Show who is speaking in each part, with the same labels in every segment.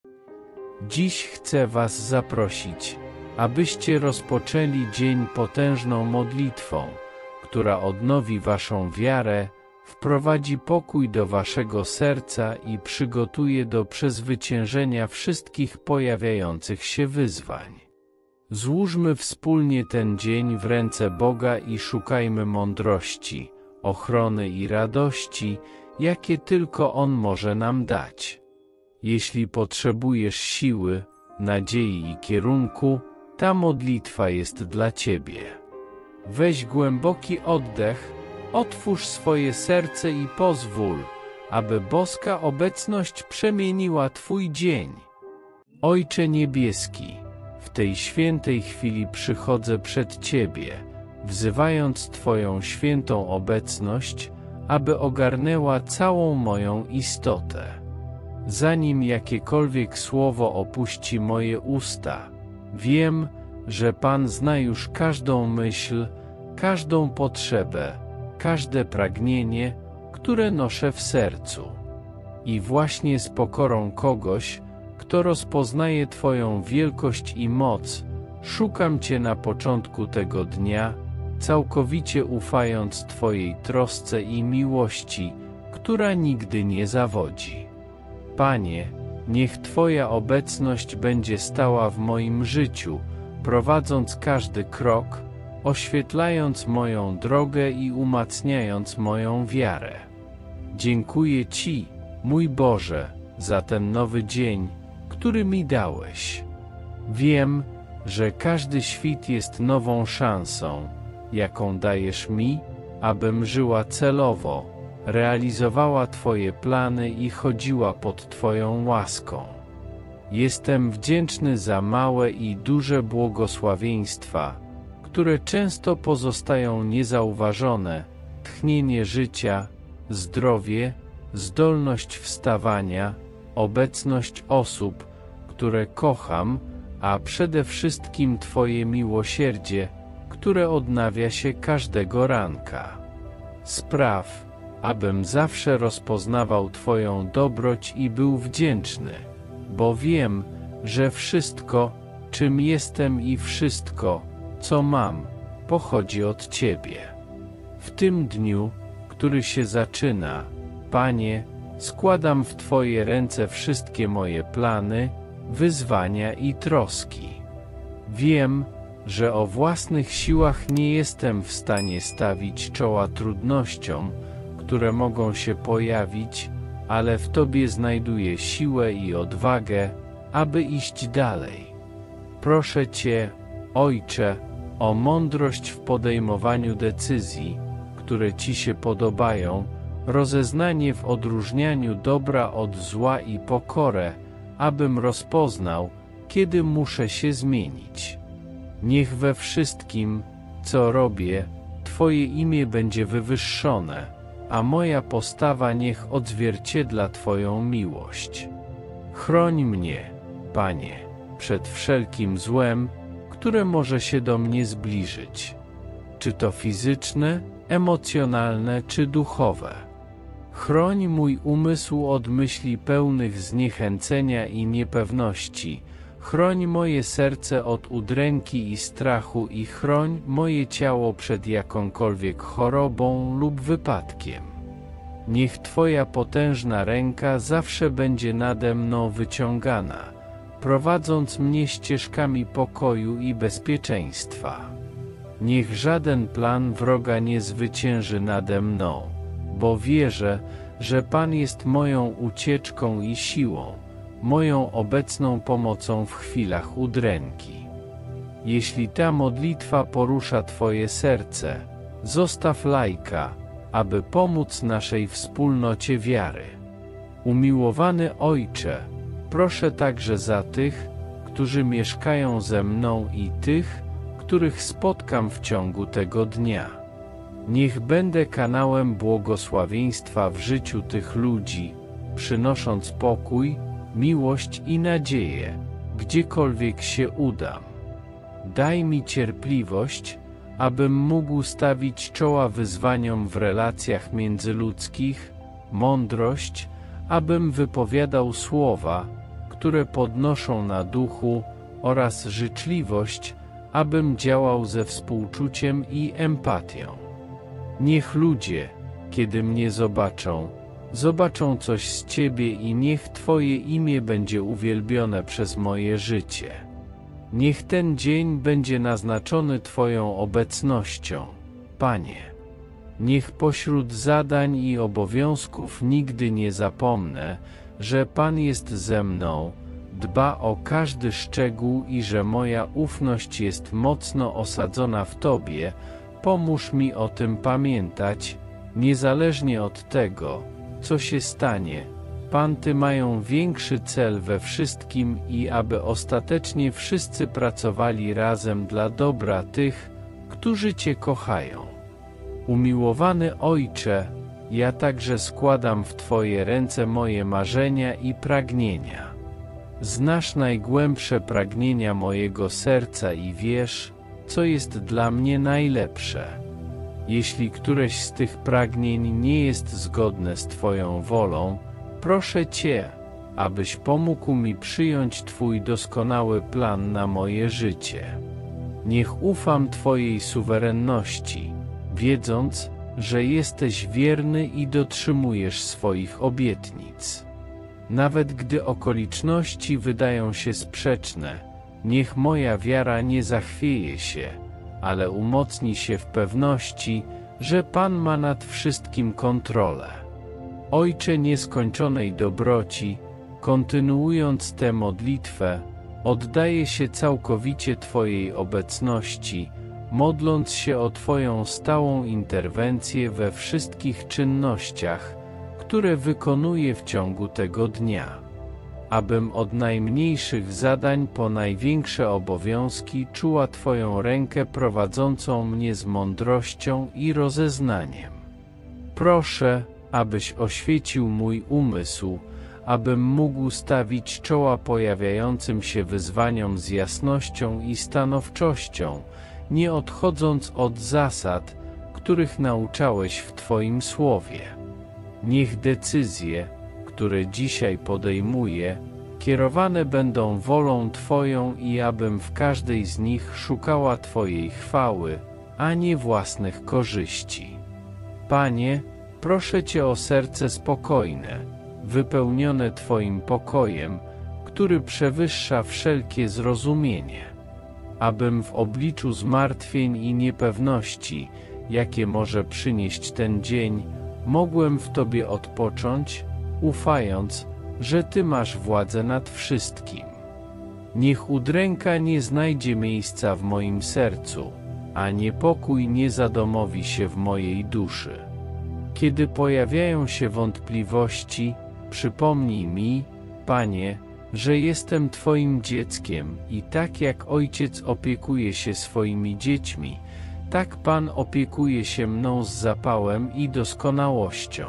Speaker 1: Dziś chcę Was zaprosić, abyście rozpoczęli dzień potężną modlitwą, która odnowi Waszą wiarę, wprowadzi pokój do Waszego serca i przygotuje do przezwyciężenia wszystkich pojawiających się wyzwań. Złóżmy wspólnie ten dzień w ręce Boga i szukajmy mądrości, ochrony i radości, jakie tylko On może nam dać. Jeśli potrzebujesz siły, nadziei i kierunku, ta modlitwa jest dla Ciebie. Weź głęboki oddech, otwórz swoje serce i pozwól, aby boska obecność przemieniła Twój dzień. Ojcze Niebieski, w tej świętej chwili przychodzę przed Ciebie, wzywając Twoją świętą obecność, aby ogarnęła całą moją istotę. Zanim jakiekolwiek słowo opuści moje usta, wiem, że Pan zna już każdą myśl, każdą potrzebę, każde pragnienie, które noszę w sercu. I właśnie z pokorą kogoś, kto rozpoznaje Twoją wielkość i moc, szukam Cię na początku tego dnia, całkowicie ufając Twojej trosce i miłości, która nigdy nie zawodzi. Panie, niech Twoja obecność będzie stała w moim życiu, prowadząc każdy krok, oświetlając moją drogę i umacniając moją wiarę. Dziękuję Ci, mój Boże, za ten nowy dzień, który mi dałeś. Wiem, że każdy świt jest nową szansą, jaką dajesz mi, abym żyła celowo, realizowała Twoje plany i chodziła pod Twoją łaską. Jestem wdzięczny za małe i duże błogosławieństwa, które często pozostają niezauważone: tchnienie życia, zdrowie, zdolność wstawania, obecność osób, które kocham, a przede wszystkim Twoje miłosierdzie, które odnawia się każdego ranka. Spraw, abym zawsze rozpoznawał Twoją dobroć i był wdzięczny, bo wiem, że wszystko, czym jestem i wszystko, co mam, pochodzi od Ciebie. W tym dniu, który się zaczyna, Panie, składam w Twoje ręce wszystkie moje plany, wyzwania i troski. Wiem, że o własnych siłach nie jestem w stanie stawić czoła trudnościom, które mogą się pojawić, ale w Tobie znajduję siłę i odwagę, aby iść dalej. Proszę Cię, Ojcze, o mądrość w podejmowaniu decyzji, które Ci się podobają, rozeznanie w odróżnianiu dobra od zła i pokorę, abym rozpoznał, kiedy muszę się zmienić. Niech we wszystkim, co robię, Twoje imię będzie wywyższone, a moja postawa niech odzwierciedla Twoją miłość. Chroń mnie, Panie, przed wszelkim złem, które może się do mnie zbliżyć. Czy to fizyczne, emocjonalne czy duchowe. Chroń mój umysł od myśli pełnych zniechęcenia i niepewności, chroń moje serce od udręki i strachu i chroń moje ciało przed jakąkolwiek chorobą lub wypadkiem. Niech Twoja potężna ręka zawsze będzie nade mną wyciągana, prowadząc mnie ścieżkami pokoju i bezpieczeństwa. Niech żaden plan wroga nie zwycięży nade mną, bo wierzę, że Pan jest moją ucieczką i siłą, moją obecną pomocą w chwilach udręki. Jeśli ta modlitwa porusza Twoje serce, zostaw lajka, aby pomóc naszej wspólnocie wiary. Umiłowany Ojcze, proszę także za tych, którzy mieszkają ze mną i tych, których spotkam w ciągu tego dnia. Niech będę kanałem błogosławieństwa w życiu tych ludzi, przynosząc pokój, miłość i nadzieję, gdziekolwiek się udam. Daj mi cierpliwość, abym mógł stawić czoła wyzwaniom w relacjach międzyludzkich, mądrość, abym wypowiadał słowa, które podnoszą na duchu, oraz życzliwość, abym działał ze współczuciem i empatią. Niech ludzie, kiedy mnie zobaczą coś z Ciebie i niech Twoje imię będzie uwielbione przez moje życie. Niech ten dzień będzie naznaczony Twoją obecnością, Panie. Niech pośród zadań i obowiązków nigdy nie zapomnę, że Pan jest ze mną, dba o każdy szczegół i że moja ufność jest mocno osadzona w Tobie. Pomóż mi o tym pamiętać, niezależnie od tego, co się stanie. Pan, Ty mają większy cel we wszystkim i aby ostatecznie wszyscy pracowali razem dla dobra tych, którzy Cię kochają. Umiłowany Ojcze, ja także składam w Twoje ręce moje marzenia i pragnienia. Znasz najgłębsze pragnienia mojego serca i wiesz, co jest dla mnie najlepsze. Jeśli któreś z tych pragnień nie jest zgodne z Twoją wolą, proszę Cię, abyś pomógł mi przyjąć Twój doskonały plan na moje życie. Niech ufam Twojej suwerenności, wiedząc, że jesteś wierny i dotrzymujesz swoich obietnic. Nawet gdy okoliczności wydają się sprzeczne, niech moja wiara nie zachwieje się, ale umocni się w pewności, że Pan ma nad wszystkim kontrolę. Ojcze nieskończonej dobroci, kontynuując tę modlitwę, oddaję się całkowicie Twojej obecności, modląc się o Twoją stałą interwencję we wszystkich czynnościach, które wykonuję w ciągu tego dnia. Abym od najmniejszych zadań po największe obowiązki czuła Twoją rękę prowadzącą mnie z mądrością i rozeznaniem. Proszę, abyś oświecił mój umysł, abym mógł stawić czoła pojawiającym się wyzwaniom z jasnością i stanowczością, nie odchodząc od zasad, których nauczałeś w Twoim słowie. Niech decyzje, które dzisiaj podejmuję, kierowane będą wolą Twoją i abym w każdej z nich szukała Twojej chwały, a nie własnych korzyści. Panie, proszę Cię o serce spokojne, wypełnione Twoim pokojem, który przewyższa wszelkie zrozumienie. Abym w obliczu zmartwień i niepewności, jakie może przynieść ten dzień, mogłem w Tobie odpocząć, ufając, że Ty masz władzę nad wszystkim. Niech udręka nie znajdzie miejsca w moim sercu, a niepokój nie zadomowi się w mojej duszy. Kiedy pojawiają się wątpliwości, przypomnij mi, Panie, że jestem Twoim dzieckiem i tak jak ojciec opiekuje się swoimi dziećmi, tak Pan opiekuje się mną z zapałem i doskonałością.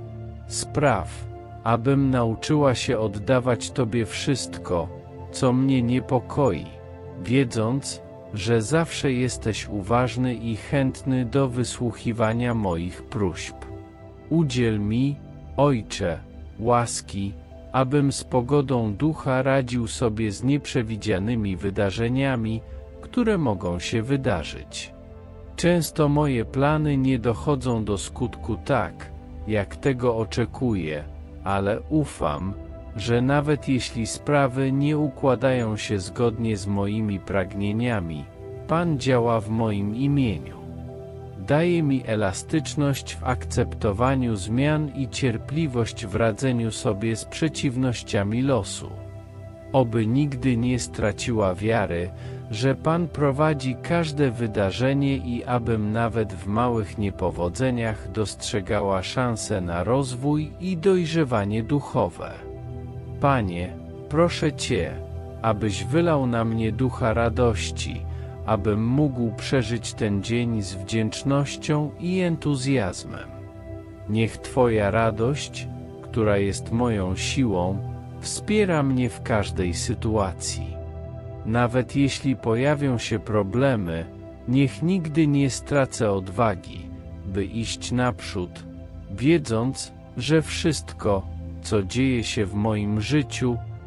Speaker 1: Spraw, abym nauczyła się oddawać Tobie wszystko, co mnie niepokoi, wiedząc, że zawsze jesteś uważny i chętny do wysłuchiwania moich próśb. Udziel mi, Ojcze, łaski, abym z pogodą ducha radził sobie z nieprzewidzianymi wydarzeniami, które mogą się wydarzyć. Często moje plany nie dochodzą do skutku tak, jak tego oczekuję, ale ufam, że nawet jeśli sprawy nie układają się zgodnie z moimi pragnieniami, Pan działa w moim imieniu. Daje mi elastyczność w akceptowaniu zmian i cierpliwość w radzeniu sobie z przeciwnościami losu. Oby nigdy nie straciła wiary, że Pan prowadzi każde wydarzenie i abym nawet w małych niepowodzeniach dostrzegała szansę na rozwój i dojrzewanie duchowe. Panie, proszę Cię, abyś wylał na mnie ducha radości, abym mógł przeżyć ten dzień z wdzięcznością i entuzjazmem. Niech Twoja radość, która jest moją siłą, wspiera mnie w każdej sytuacji. Nawet jeśli pojawią się problemy, niech nigdy nie stracę odwagi, by iść naprzód, wiedząc, że wszystko, co dzieje się w moim życiu,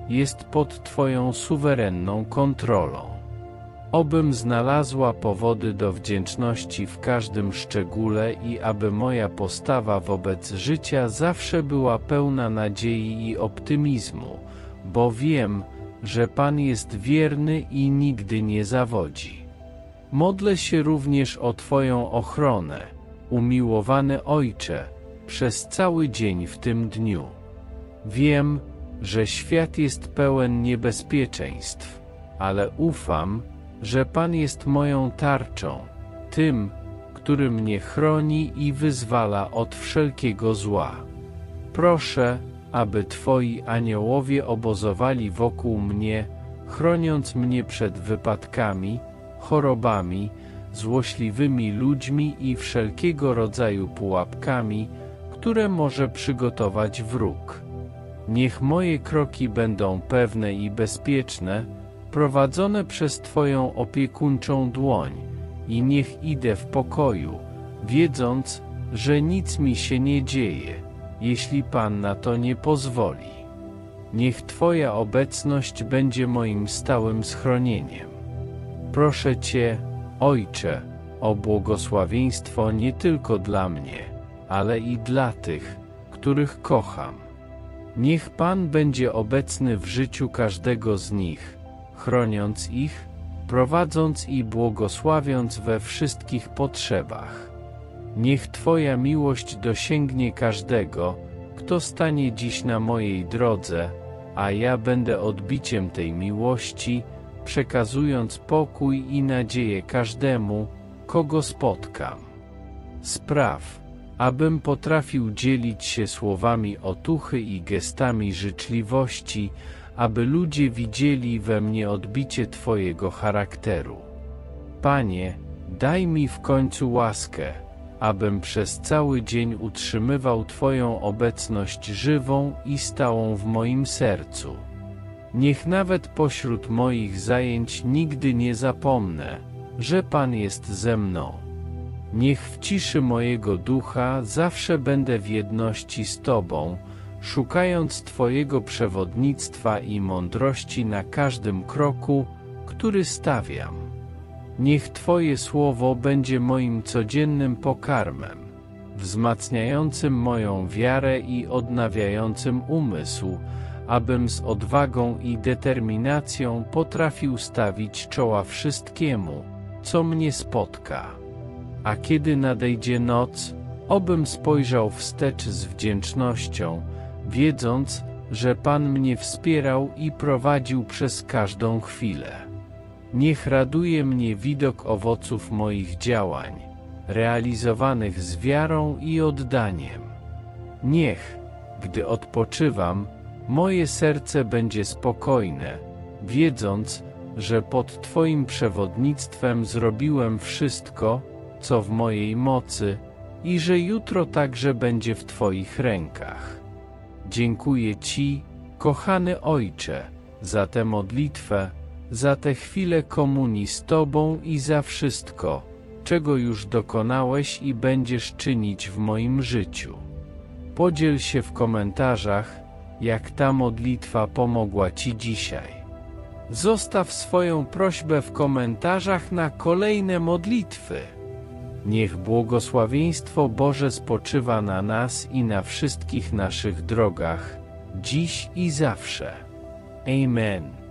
Speaker 1: jest pod Twoją suwerenną kontrolą. Obym znalazła powody do wdzięczności w każdym szczególe i aby moja postawa wobec życia zawsze była pełna nadziei i optymizmu, bo wiem, że Pan jest wierny i nigdy nie zawodzi. Modlę się również o Twoją ochronę, umiłowany Ojcze, przez cały dzień w tym dniu. Wiem, że świat jest pełen niebezpieczeństw, ale ufam, że Pan jest moją tarczą, tym, który mnie chroni i wyzwala od wszelkiego zła. Proszę, aby Twoi aniołowie obozowali wokół mnie, chroniąc mnie przed wypadkami, chorobami, złośliwymi ludźmi i wszelkiego rodzaju pułapkami, które może przygotować wróg. Niech moje kroki będą pewne i bezpieczne, prowadzone przez Twoją opiekuńczą dłoń, i niech idę w pokoju, wiedząc, że nic mi się nie dzieje, jeśli Pan na to nie pozwoli. Niech Twoja obecność będzie moim stałym schronieniem. Proszę Cię, Ojcze, o błogosławieństwo nie tylko dla mnie, ale i dla tych, których kocham. Niech Pan będzie obecny w życiu każdego z nich, chroniąc ich, prowadząc i błogosławiąc we wszystkich potrzebach. Niech Twoja miłość dosięgnie każdego, kto stanie dziś na mojej drodze, a ja będę odbiciem tej miłości, przekazując pokój i nadzieję każdemu, kogo spotkam. Spraw, abym potrafił dzielić się słowami otuchy i gestami życzliwości, aby ludzie widzieli we mnie odbicie Twojego charakteru. Panie, daj mi w końcu łaskę, abym przez cały dzień utrzymywał Twoją obecność żywą i stałą w moim sercu. Niech nawet pośród moich zajęć nigdy nie zapomnę, że Pan jest ze mną. Niech w ciszy mojego ducha zawsze będę w jedności z Tobą, szukając Twojego przewodnictwa i mądrości na każdym kroku, który stawiam. Niech Twoje słowo będzie moim codziennym pokarmem, wzmacniającym moją wiarę i odnawiającym umysł, abym z odwagą i determinacją potrafił stawić czoła wszystkiemu, co mnie spotka. A kiedy nadejdzie noc, obym spojrzał wstecz z wdzięcznością, wiedząc, że Pan mnie wspierał i prowadził przez każdą chwilę. Niech raduje mnie widok owoców moich działań, realizowanych z wiarą i oddaniem. Niech, gdy odpoczywam, moje serce będzie spokojne, wiedząc, że pod Twoim przewodnictwem zrobiłem wszystko, co w mojej mocy, i że jutro także będzie w Twoich rękach. Dziękuję Ci, kochany Ojcze, za tę modlitwę, za tę chwilę komunii z Tobą i za wszystko, czego już dokonałeś i będziesz czynić w moim życiu. Podziel się w komentarzach, jak ta modlitwa pomogła Ci dzisiaj. Zostaw swoją prośbę w komentarzach na kolejne modlitwy. Niech błogosławieństwo Boże spoczywa na nas i na wszystkich naszych drogach, dziś i zawsze. Amen.